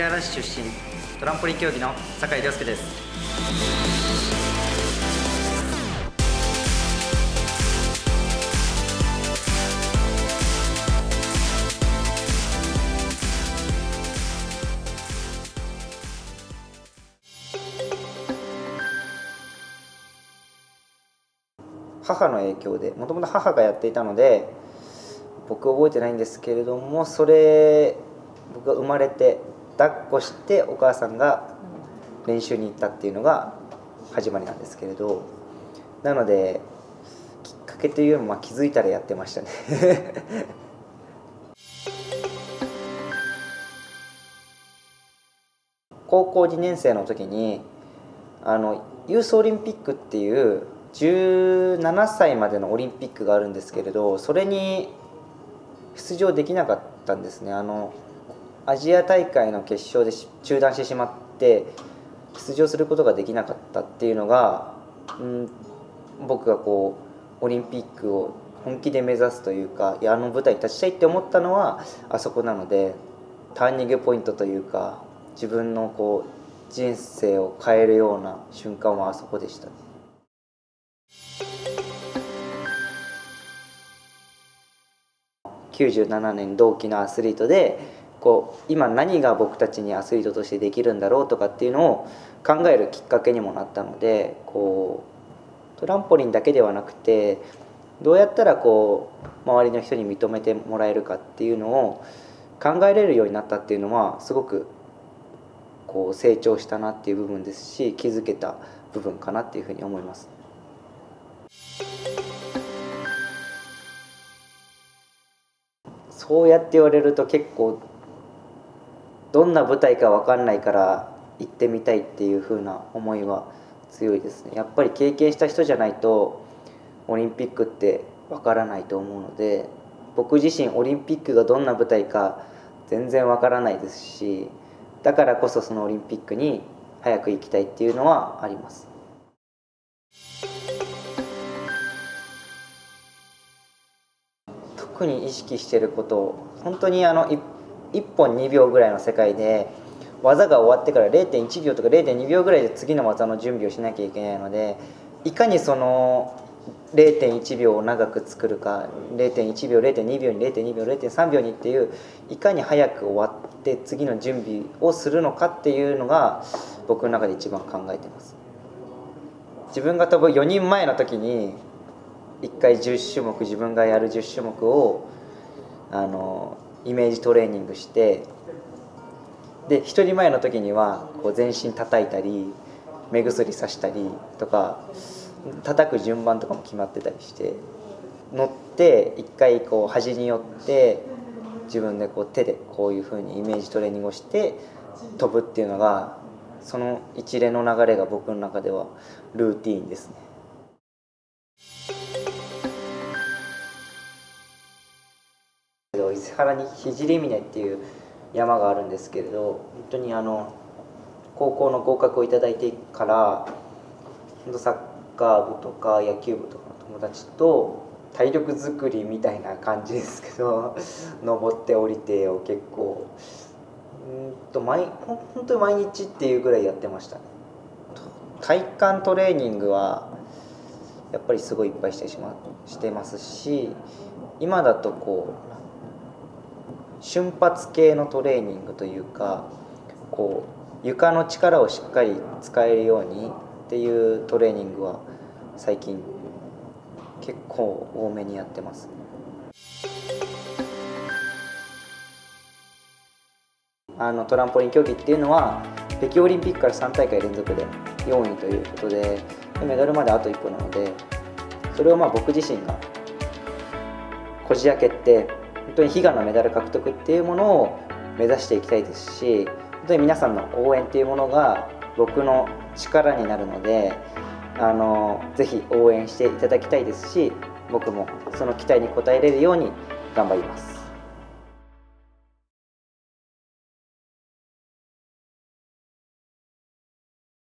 原市出身、トランポリン競技の酒井亮介です。母の影響で、もともと母がやっていたので僕覚えてないんですけれども、僕が生まれて抱っこしてお母さんが練習に行ったっていうのが始まりなんですけれど、なのできっかけというよりも気づいたらやってましたね高校2年生の時にユースオリンピックっていう17歳までのオリンピックがあるんですけれど、それに出場できなかったんですね。アジア大会の決勝で中断してしまって出場することができなかったっていうのが、僕がオリンピックを本気で目指すというか、あの舞台に立ちたいって思ったのはあそこなので、ターニングポイントというか自分の人生を変えるような瞬間はあそこでした。97年同期のアスリートで今何が僕たちにアスリートとしてできるんだろうとかっていうのを考えるきっかけにもなったので、トランポリンだけではなくてどうやったら周りの人に認めてもらえるかっていうのを考えれるようになったっていうのはすごく成長したなっていう部分ですし、気づけた部分かなっていうふうに思います。そうやって言われると結構どんな舞台か分かんないから行ってみたいっていう風な思いは強いですね。やっぱり経験した人じゃないとオリンピックって分からないと思うので、僕自身オリンピックがどんな舞台か全然分からないですし、だからこそそのオリンピックに早く行きたいっていうのはあります。特に意識していること、本当に1本2秒ぐらいの世界で技が終わってから 0.1 秒とか 0.2 秒ぐらいで次の技の準備をしなきゃいけないので、いかにその 0.1 秒を長く作るか、 0.1 秒 0.2 秒に 0.2 秒 0.3 秒にっていう、いかに早く終わって次の準備をするのかっていうのが僕の中で一番考えてます。自分が飛ぶ4人前の時に1回10種目、自分がやる10種目をイメージトレーニングして、で1人前の時には全身叩いたり目薬さしたりとか、叩く順番とかも決まってたりして、乗って1回端に寄って自分で手でこういう風にイメージトレーニングをして飛ぶっていうのが、その一連の流れが僕の中ではルーティーンですね。伊勢原に聖峰っていう山があるんですけれど、本当に高校の合格をいただいてからサッカー部とか野球部とかの友達と体力作りみたいな感じですけど登って降りてを結構本当に毎日っていうぐらいやってましたね。体幹トレーニングはやっぱりすごいいっぱいしてますし、今だと瞬発系のトレーニングというか、床の力をしっかり使えるようにっていうトレーニングは最近結構多めにやってます。トランポリン競技っていうのは北京オリンピックから3大会連続で4位ということで、メダルまであと一歩なので、それを僕自身がこじ開けて本当に悲願のメダル獲得っていうものを目指していきたいですし、本当に皆さんの応援っていうものが僕の力になるので、ぜひ応援していただきたいですし、僕もその期待に応えれるように頑張ります。